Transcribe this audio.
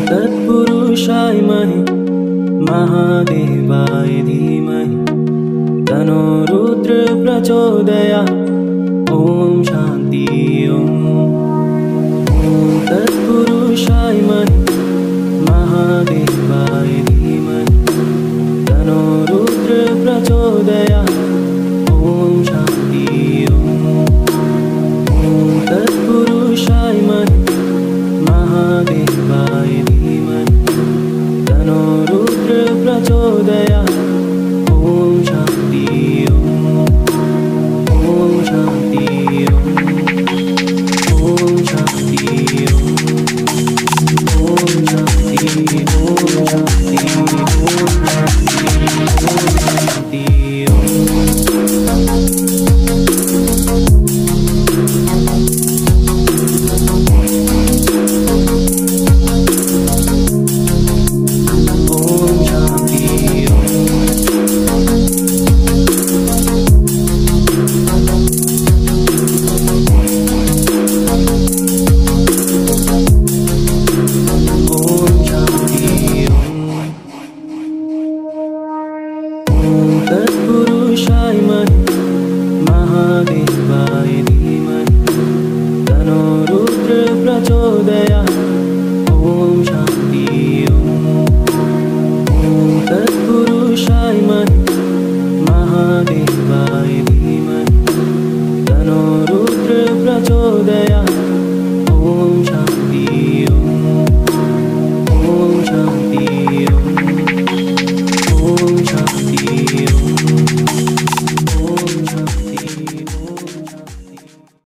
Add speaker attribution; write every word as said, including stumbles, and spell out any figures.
Speaker 1: तत्पुरुषाय महे महादेवाय धीमहि तन्नो रुद्र प्रचोदयात्। ओम शांति ओम। ओम तत्पुरुषाय महे महादेवाय धीमहि तन्नो रुद्र प्रचोदयात्। ओम शांति ओम। ओम तत्पुरुषाय महे महादेवाय धीमहि तन्नो रुद्र प्रचोदयात्। ओम शांति ओम। ओम शांति ओम। ओम शांति ओम। ओम शांति ओम शांति ओम शांति ओम। तत्पुरुषाय महे महादेवाय धीमहि तन्नो रुद्र प्रचोदयात्। ओम शांति ओम। ओम तत्पुरुषाय महे